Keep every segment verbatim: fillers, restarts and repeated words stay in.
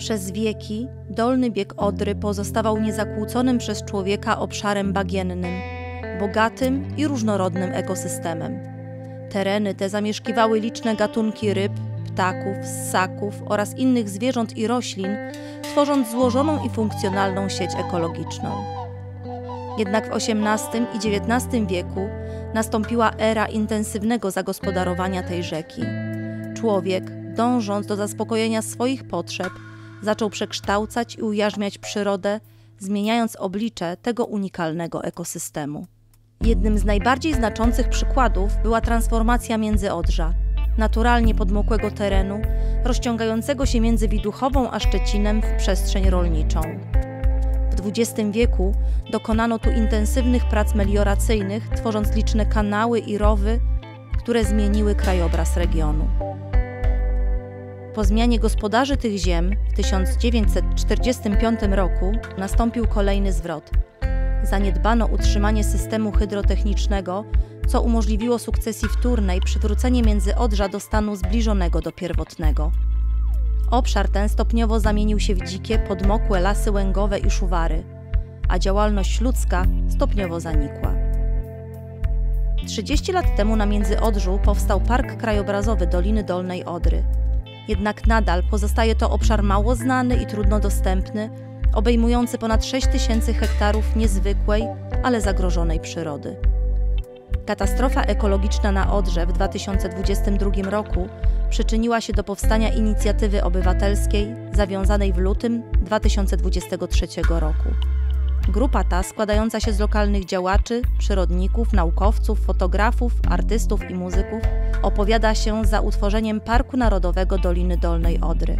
Przez wieki dolny bieg Odry pozostawał niezakłóconym przez człowieka obszarem bagiennym, bogatym i różnorodnym ekosystemem. Tereny te zamieszkiwały liczne gatunki ryb, ptaków, ssaków oraz innych zwierząt i roślin, tworząc złożoną i funkcjonalną sieć ekologiczną. Jednak w osiemnastym i dziewiętnastym wieku nastąpiła era intensywnego zagospodarowania tej rzeki. Człowiek, dążąc do zaspokojenia swoich potrzeb, zaczął przekształcać i ujarzmiać przyrodę, zmieniając oblicze tego unikalnego ekosystemu. Jednym z najbardziej znaczących przykładów była transformacja Międzyodrza, naturalnie podmokłego terenu, rozciągającego się między Widuchową a Szczecinem w przestrzeń rolniczą. W dwudziestym wieku dokonano tu intensywnych prac melioracyjnych, tworząc liczne kanały i rowy, które zmieniły krajobraz regionu. Po zmianie gospodarzy tych ziem w tysiąc dziewięćset czterdziestym piątym roku nastąpił kolejny zwrot. Zaniedbano utrzymanie systemu hydrotechnicznego, co umożliwiło sukcesji wtórnej przywrócenie Międzyodrza do stanu zbliżonego do pierwotnego. Obszar ten stopniowo zamienił się w dzikie, podmokłe lasy łęgowe i szuwary, a działalność ludzka stopniowo zanikła. trzydzieści lat temu na Międzyodrzu powstał Park Krajobrazowy Doliny Dolnej Odry. Jednak nadal pozostaje to obszar mało znany i trudno dostępny, obejmujący ponad sześć tysięcy hektarów niezwykłej, ale zagrożonej przyrody. Katastrofa ekologiczna na Odrze w dwa tysiące dwudziestym drugim roku przyczyniła się do powstania inicjatywy obywatelskiej zawiązanej w lutym dwa tysiące dwudziestego trzeciego roku. Grupa ta, składająca się z lokalnych działaczy, przyrodników, naukowców, fotografów, artystów i muzyków, opowiada się za utworzeniem Parku Narodowego Doliny Dolnej Odry.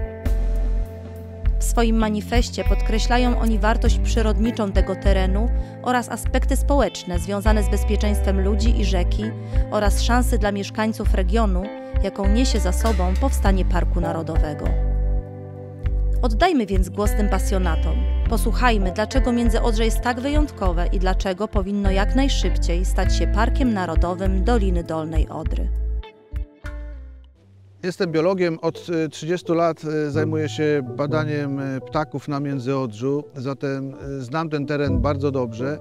W swoim manifestie podkreślają oni wartość przyrodniczą tego terenu oraz aspekty społeczne związane z bezpieczeństwem ludzi i rzeki oraz szansy dla mieszkańców regionu, jaką niesie za sobą powstanie Parku Narodowego. Oddajmy więc głos tym pasjonatom. Posłuchajmy, dlaczego Międzyodrze jest tak wyjątkowe i dlaczego powinno jak najszybciej stać się Parkiem Narodowym Doliny Dolnej Odry. Jestem biologiem, od trzydziestu lat zajmuję się badaniem ptaków na Międzyodrzu, zatem znam ten teren bardzo dobrze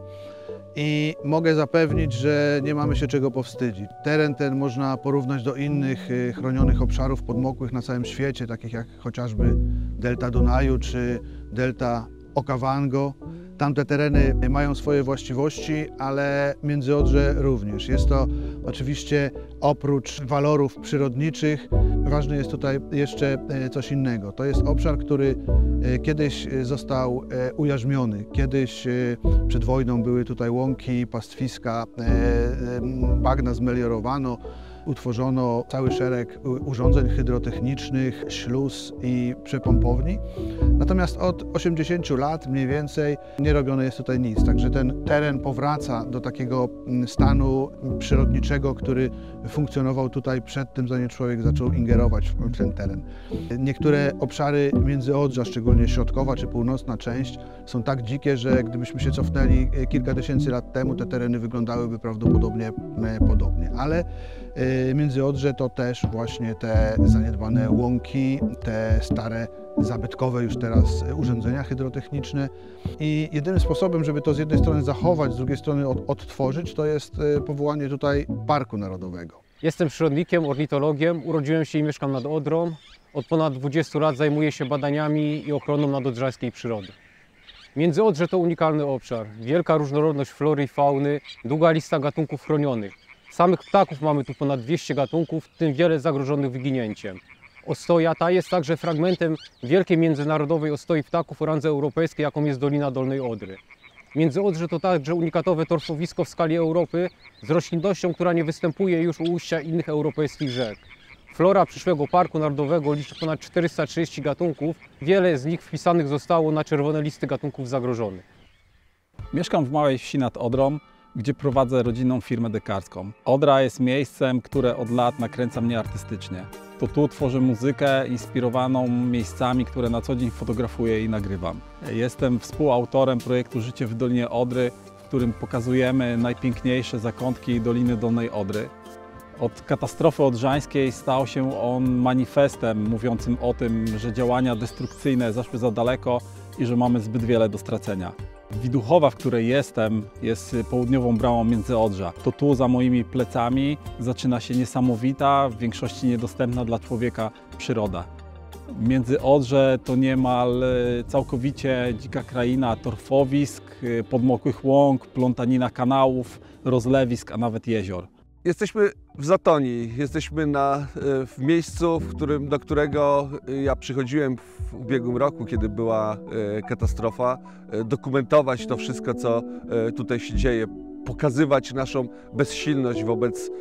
i mogę zapewnić, że nie mamy się czego powstydzić. Teren ten można porównać do innych chronionych obszarów podmokłych na całym świecie, takich jak chociażby delta Dunaju czy delta Okavango. Tamte tereny mają swoje właściwości, ale Międzyodrze również. Jest to oczywiście oprócz walorów przyrodniczych, ważne jest tutaj jeszcze coś innego. To jest obszar, który kiedyś został ujarzmiony. Kiedyś przed wojną były tutaj łąki, pastwiska, bagna zmeliorowano. Utworzono cały szereg urządzeń hydrotechnicznych, śluz i przepompowni. Natomiast od osiemdziesięciu lat mniej więcej nie robione jest tutaj nic. Także ten teren powraca do takiego stanu przyrodniczego, który funkcjonował tutaj przed tym, zanim człowiek zaczął ingerować w ten teren. Niektóre obszary Międzyodrza, szczególnie środkowa czy północna część, są tak dzikie, że gdybyśmy się cofnęli kilka tysięcy lat temu, te tereny wyglądałyby prawdopodobnie podobnie. Ale Międzyodrze to też właśnie te zaniedbane łąki, te stare, zabytkowe już teraz urządzenia hydrotechniczne. I jedynym sposobem, żeby to z jednej strony zachować, z drugiej strony od, odtworzyć, to jest powołanie tutaj Parku Narodowego. Jestem przyrodnikiem, ornitologiem, urodziłem się i mieszkam nad Odrą. Od ponad dwudziestu lat zajmuję się badaniami i ochroną nadodrzańskiej przyrody. Międzyodrze to unikalny obszar, wielka różnorodność flory i fauny, długa lista gatunków chronionych. Samych ptaków mamy tu ponad dwieście gatunków, w tym wiele zagrożonych wyginięciem. Ostoja ta jest także fragmentem wielkiej międzynarodowej ostoi ptaków o randze europejskiej, jaką jest Dolina Dolnej Odry. Międzyodrze to także unikatowe torfowisko w skali Europy z roślinnością, która nie występuje już u ujścia innych europejskich rzek. Flora przyszłego Parku Narodowego liczy ponad czterysta trzydzieści gatunków, wiele z nich wpisanych zostało na czerwone listy gatunków zagrożonych. Mieszkam w małej wsi nad Odrą, gdzie prowadzę rodzinną firmę dekarską. Odra jest miejscem, które od lat nakręca mnie artystycznie. To tu tworzę muzykę inspirowaną miejscami, które na co dzień fotografuję i nagrywam. Jestem współautorem projektu Życie w Dolinie Odry, w którym pokazujemy najpiękniejsze zakątki Doliny Dolnej Odry. Od katastrofy odrzańskiej stał się on manifestem mówiącym o tym, że działania destrukcyjne zaszły za daleko i że mamy zbyt wiele do stracenia. Widuchowa, w której jestem, jest południową bramą Międzyodrza. To tu za moimi plecami zaczyna się niesamowita, w większości niedostępna dla człowieka przyroda. Międzyodrze to niemal całkowicie dzika kraina torfowisk, podmokłych łąk, plątanina kanałów, rozlewisk, a nawet jezior. Jesteśmy w Zatoni, jesteśmy na, w miejscu, w którym, do którego ja przychodziłem w ubiegłym roku, kiedy była katastrofa, dokumentować to wszystko, co tutaj się dzieje, pokazywać naszą bezsilność wobec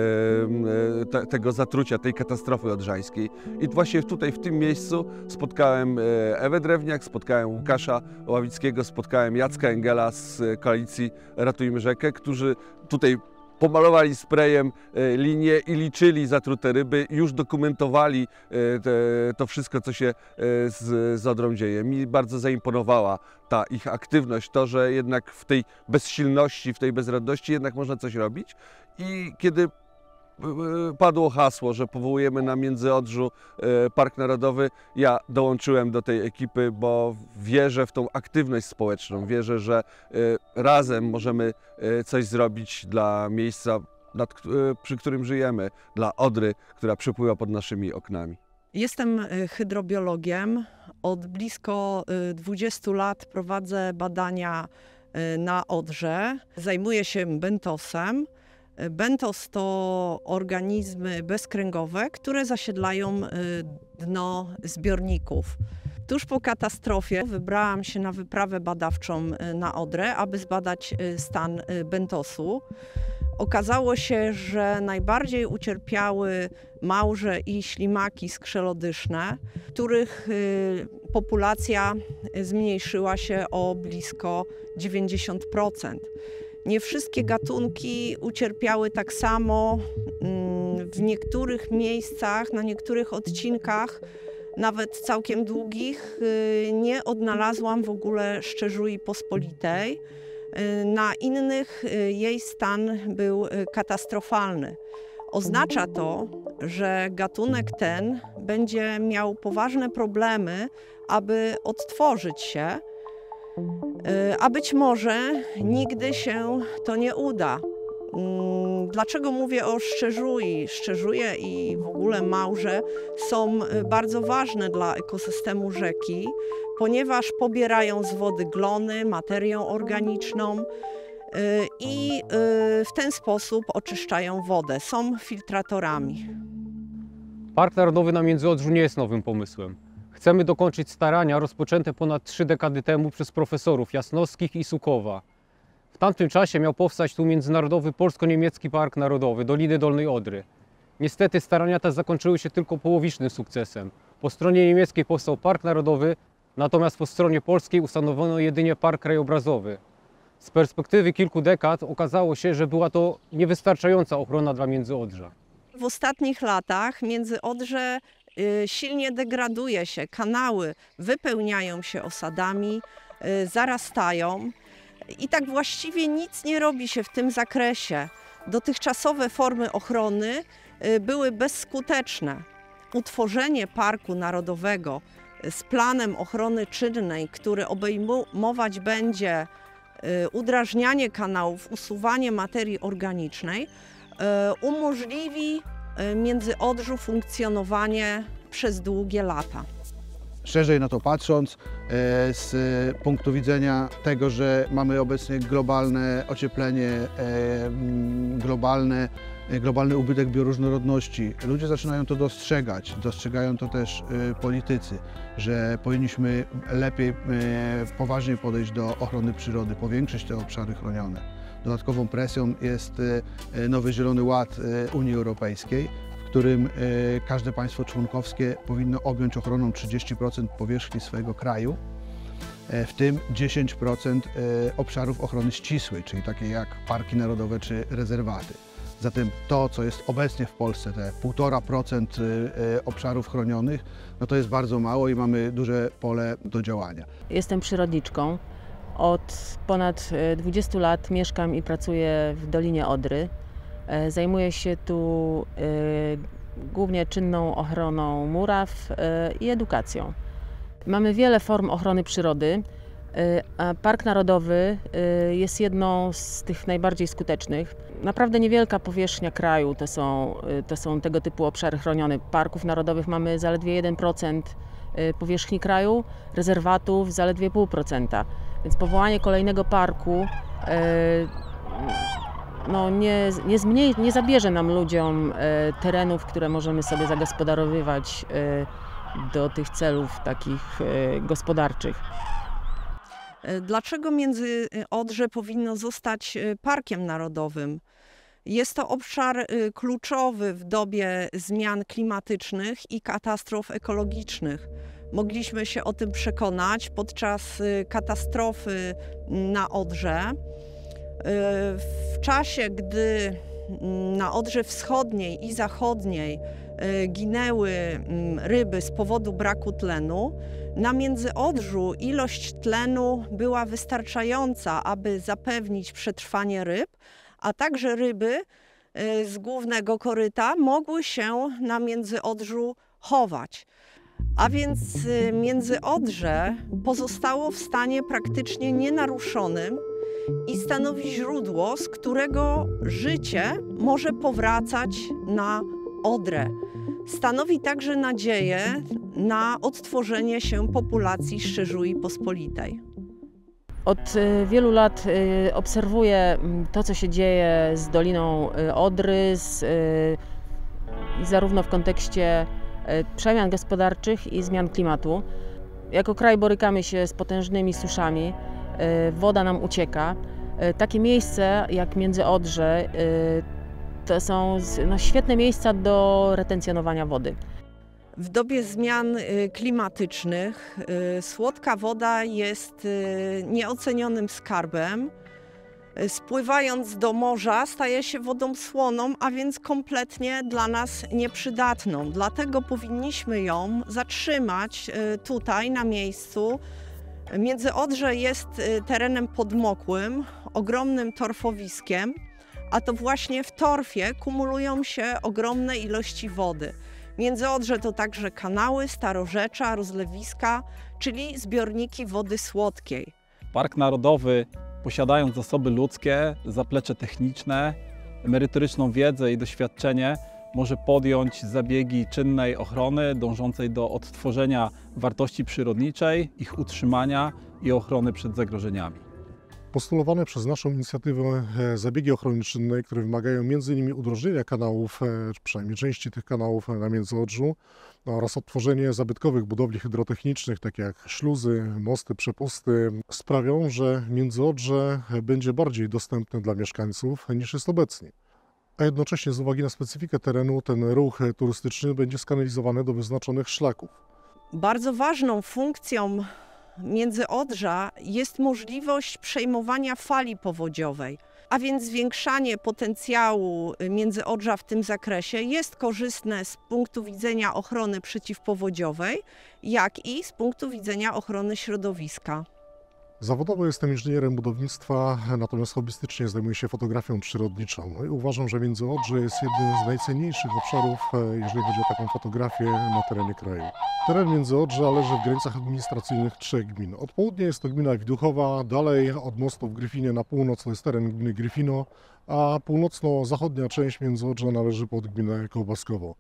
te, tego zatrucia, tej katastrofy odrzańskiej. I właśnie tutaj, w tym miejscu spotkałem Ewę Drewniak, spotkałem Łukasza Ławickiego, spotkałem Jacka Engela z koalicji Ratujmy Rzekę, którzy tutaj pomalowali sprayem linię i liczyli zatrute ryby, już dokumentowali te, to wszystko, co się z, z Odrą dzieje. Mi bardzo zaimponowała ta ich aktywność, to, że jednak w tej bezsilności, w tej bezradności jednak można coś robić. I kiedy padło hasło, że powołujemy na Międzyodrzu Park Narodowy, ja dołączyłem do tej ekipy, bo wierzę w tą aktywność społeczną, wierzę, że razem możemy coś zrobić dla miejsca, nad, przy którym żyjemy, dla Odry, która przepływa pod naszymi oknami. Jestem hydrobiologiem. Od blisko dwudziestu lat prowadzę badania na Odrze. Zajmuję się bentosem. Bentos to organizmy bezkręgowe, które zasiedlają dno zbiorników. Tuż po katastrofie wybrałam się na wyprawę badawczą na Odrę, aby zbadać stan bentosu. Okazało się, że najbardziej ucierpiały małże i ślimaki skrzelodyszne, których populacja zmniejszyła się o blisko dziewięćdziesiąt procent. Nie wszystkie gatunki ucierpiały tak samo. W niektórych miejscach, na niektórych odcinkach, nawet całkiem długich, nie odnalazłam w ogóle szczerzui pospolitej. Na innych jej stan był katastrofalny. Oznacza to, że gatunek ten będzie miał poważne problemy, aby odtworzyć się, a być może nigdy się to nie uda. Dlaczego mówię o szczerzui? Szczerzuje i w ogóle małże są bardzo ważne dla ekosystemu rzeki, ponieważ pobierają z wody glony, materię organiczną i w ten sposób oczyszczają wodę. Są filtratorami. Park Narodowy na Międzyodrzu nie jest nowym pomysłem. Chcemy dokończyć starania rozpoczęte ponad trzy dekady temu przez profesorów Jasnowskich i Sukowa. W tamtym czasie miał powstać tu Międzynarodowy Polsko-Niemiecki Park Narodowy Doliny Dolnej Odry. Niestety starania te zakończyły się tylko połowicznym sukcesem. Po stronie niemieckiej powstał Park Narodowy, natomiast po stronie polskiej ustanowiono jedynie park krajobrazowy. Z perspektywy kilku dekad okazało się, że była to niewystarczająca ochrona dla Międzyodrza. W ostatnich latach Międzyodrze silnie degraduje się, kanały wypełniają się osadami, zarastają i tak właściwie nic nie robi się w tym zakresie. Dotychczasowe formy ochrony były bezskuteczne. Utworzenie Parku Narodowego z planem ochrony czynnej, który obejmować będzie udrażnianie kanałów, usuwanie materii organicznej, umożliwi Międzyodrzu funkcjonowanie przez długie lata. Szerzej na to patrząc, z punktu widzenia tego, że mamy obecnie globalne ocieplenie, globalne, globalny ubytek bioróżnorodności, ludzie zaczynają to dostrzegać, dostrzegają to też politycy, że powinniśmy lepiej, poważniej podejść do ochrony przyrody, powiększyć te obszary chronione. Dodatkową presją jest nowy Zielony Ład Unii Europejskiej, w którym każde państwo członkowskie powinno objąć ochroną trzydzieści procent powierzchni swojego kraju, w tym dziesięć procent obszarów ochrony ścisłej, czyli takie jak parki narodowe czy rezerwaty. Zatem to, co jest obecnie w Polsce, te półtora procent obszarów chronionych, no to jest bardzo mało i mamy duże pole do działania. Jestem przyrodniczką. Od ponad dwudziestu lat mieszkam i pracuję w Dolinie Odry. Zajmuje się tu głównie czynną ochroną muraw i edukacją. Mamy wiele form ochrony przyrody, a Park Narodowy jest jedną z tych najbardziej skutecznych. Naprawdę niewielka powierzchnia kraju to są, to są tego typu obszary chronione. Parków narodowych mamy zaledwie jeden procent powierzchni kraju, rezerwatów zaledwie zero przecinek pięć procent. Więc powołanie kolejnego parku no nie, nie, zmniej, nie zabierze nam ludziom terenów, które możemy sobie zagospodarowywać do tych celów takich gospodarczych. Dlaczego Międzyodrze powinno zostać parkiem narodowym? Jest to obszar kluczowy w dobie zmian klimatycznych i katastrof ekologicznych. Mogliśmy się o tym przekonać podczas katastrofy na Odrze. W czasie, gdy na Odrze Wschodniej i Zachodniej ginęły ryby z powodu braku tlenu, na Międzyodrzu ilość tlenu była wystarczająca, aby zapewnić przetrwanie ryb, a także ryby z głównego koryta mogły się na Międzyodrzu chować. A więc Międzyodrze pozostało w stanie praktycznie nienaruszonym i stanowi źródło, z którego życie może powracać na Odrę. Stanowi także nadzieję na odtworzenie się populacji Szczerzui Pospolitej. Od wielu lat obserwuję to, co się dzieje z Doliną Odry, z, zarówno w kontekście przemian gospodarczych i zmian klimatu. Jako kraj borykamy się z potężnymi suszami, woda nam ucieka. Takie miejsce jak Międzyodrze to są no, świetne miejsca do retencjonowania wody. W dobie zmian klimatycznych słodka woda jest nieocenionym skarbem. Spływając do morza staje się wodą słoną, a więc kompletnie dla nas nieprzydatną. Dlatego powinniśmy ją zatrzymać tutaj na miejscu. Międzyodrze jest terenem podmokłym, ogromnym torfowiskiem, a to właśnie w torfie kumulują się ogromne ilości wody. Międzyodrze to także kanały, starorzecza, rozlewiska, czyli zbiorniki wody słodkiej. Park Narodowy, posiadając zasoby ludzkie, zaplecze techniczne, merytoryczną wiedzę i doświadczenie, może podjąć zabiegi czynnej ochrony dążącej do odtworzenia wartości przyrodniczej, ich utrzymania i ochrony przed zagrożeniami. Postulowane przez naszą inicjatywę zabiegi ochrony czynnej, które wymagają między innymi udrożnienia kanałów, czy przynajmniej części tych kanałów na Międzyodrzu oraz odtworzenie zabytkowych budowli hydrotechnicznych, takie jak śluzy, mosty, przepusty, sprawią, że Międzyodrze będzie bardziej dostępne dla mieszkańców niż jest obecnie. A jednocześnie z uwagi na specyfikę terenu ten ruch turystyczny będzie skanalizowany do wyznaczonych szlaków. Bardzo ważną funkcją Międzyodrza jest możliwość przejmowania fali powodziowej, a więc zwiększanie potencjału Międzyodrza w tym zakresie jest korzystne z punktu widzenia ochrony przeciwpowodziowej, jak i z punktu widzenia ochrony środowiska. Zawodowo jestem inżynierem budownictwa, natomiast hobbystycznie zajmuję się fotografią przyrodniczą. No i uważam, że Międzyodrze jest jednym z najcenniejszych obszarów, jeżeli chodzi o taką fotografię na terenie kraju. Teren Międzyodrza leży w granicach administracyjnych trzech gmin. Od południa jest to gmina Widuchowa, dalej od mostu w Gryfinie na północ to jest teren gminy Gryfino, a północno-zachodnia część Międzyodrza należy pod gminę Kołbaskowo.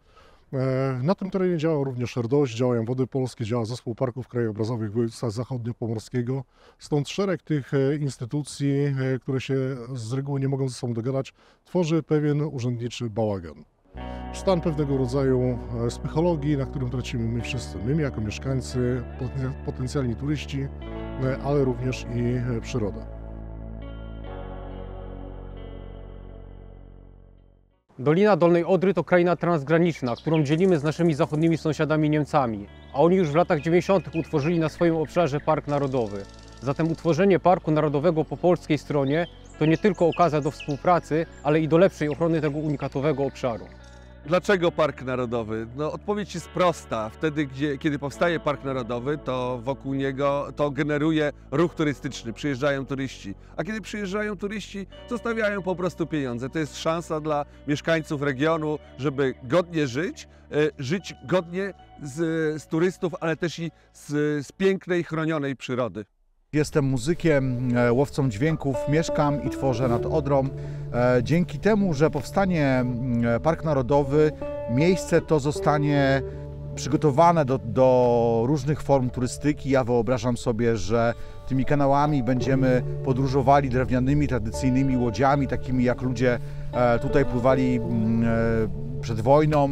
Na tym terenie działa również R D O Ś, działają Wody Polskie, działa Zespół Parków Krajobrazowych Województwa Zachodniopomorskiego. Stąd szereg tych instytucji, które się z reguły nie mogą ze sobą dogadać, tworzy pewien urzędniczy bałagan. Stan pewnego rodzaju spychologii, na którym tracimy my wszyscy, my jako mieszkańcy, potencjalni turyści, ale również i przyroda. Dolina Dolnej Odry to kraina transgraniczna, którą dzielimy z naszymi zachodnimi sąsiadami Niemcami, a oni już w latach dziewięćdziesiątych utworzyli na swoim obszarze Park Narodowy. Zatem utworzenie Parku Narodowego po polskiej stronie to nie tylko okazja do współpracy, ale i do lepszej ochrony tego unikatowego obszaru. Dlaczego Park Narodowy? No, odpowiedź jest prosta. Wtedy, gdzie, kiedy powstaje Park Narodowy, to wokół niego to generuje ruch turystyczny. Przyjeżdżają turyści. A kiedy przyjeżdżają turyści, zostawiają po prostu pieniądze. To jest szansa dla mieszkańców regionu, żeby godnie żyć, żyć godnie z, z turystów, ale też i z, z pięknej, chronionej przyrody. Jestem muzykiem, łowcą dźwięków, mieszkam i tworzę nad Odrą. Dzięki temu, że powstanie Park Narodowy, miejsce to zostanie przygotowane do, do różnych form turystyki. Ja wyobrażam sobie, że tymi kanałami będziemy podróżowali drewnianymi, tradycyjnymi łodziami, takimi jak ludzie tutaj pływali przed wojną.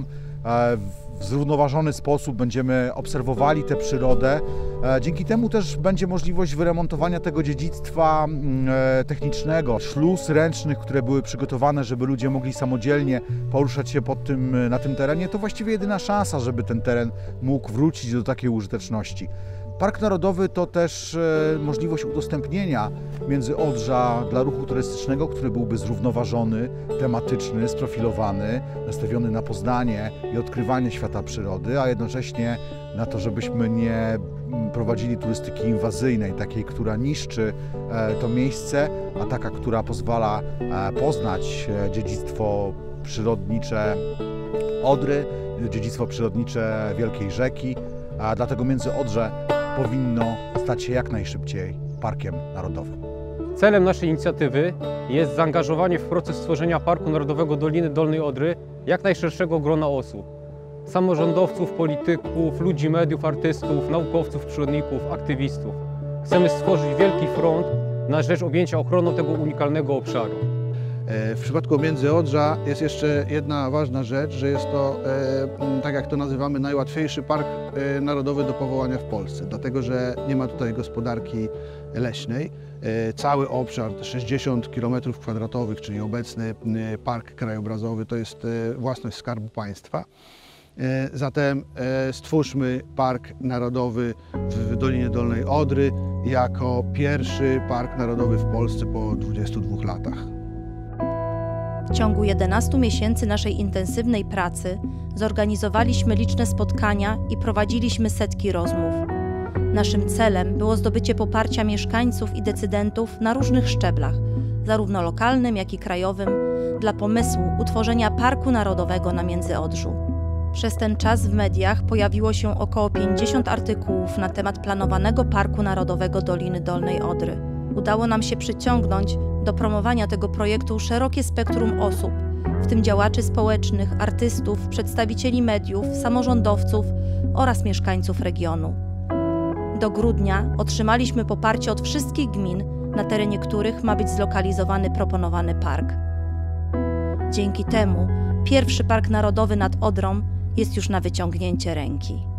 W zrównoważony sposób będziemy obserwowali tę przyrodę. Dzięki temu też będzie możliwość wyremontowania tego dziedzictwa technicznego, śluz ręcznych, które były przygotowane, żeby ludzie mogli samodzielnie poruszać się pod tym, na tym terenie. To właściwie jedyna szansa, żeby ten teren mógł wrócić do takiej użyteczności. Park Narodowy to też możliwość udostępnienia Międzyodrza dla ruchu turystycznego, który byłby zrównoważony, tematyczny, sprofilowany, nastawiony na poznanie i odkrywanie świata przyrody, a jednocześnie na to, żebyśmy nie prowadzili turystyki inwazyjnej, takiej, która niszczy to miejsce, a taka, która pozwala poznać dziedzictwo przyrodnicze Odry, dziedzictwo przyrodnicze Wielkiej Rzeki, a dlatego Międzyodrze powinno stać się jak najszybciej Parkiem Narodowym. Celem naszej inicjatywy jest zaangażowanie w proces tworzenia Parku Narodowego Doliny Dolnej Odry jak najszerszego grona osób. Samorządowców, polityków, ludzi mediów, artystów, naukowców, przyrodników, aktywistów. Chcemy stworzyć wielki front na rzecz objęcia ochroną tego unikalnego obszaru. W przypadku Międzyodrza jest jeszcze jedna ważna rzecz, że jest to, tak jak to nazywamy, najłatwiejszy park narodowy do powołania w Polsce, dlatego że nie ma tutaj gospodarki leśnej. Cały obszar, sześćdziesiąt kilometrów kwadratowych, czyli obecny park krajobrazowy, to jest własność Skarbu Państwa. Zatem stwórzmy Park Narodowy w Dolinie Dolnej Odry jako pierwszy park narodowy w Polsce po dwudziestu dwóch latach. W ciągu jedenastu miesięcy naszej intensywnej pracy zorganizowaliśmy liczne spotkania i prowadziliśmy setki rozmów. Naszym celem było zdobycie poparcia mieszkańców i decydentów na różnych szczeblach, zarówno lokalnym, jak i krajowym, dla pomysłu utworzenia Parku Narodowego na Międzyodrzu. Przez ten czas w mediach pojawiło się około pięćdziesiąt artykułów na temat planowanego Parku Narodowego Doliny Dolnej Odry. Udało nam się przyciągnąć do promowania tego projektu szerokie spektrum osób, w tym działaczy społecznych, artystów, przedstawicieli mediów, samorządowców oraz mieszkańców regionu. Do grudnia otrzymaliśmy poparcie od wszystkich gmin, na terenie których ma być zlokalizowany proponowany park. Dzięki temu pierwszy Park Narodowy nad Odrą jest już na wyciągnięcie ręki.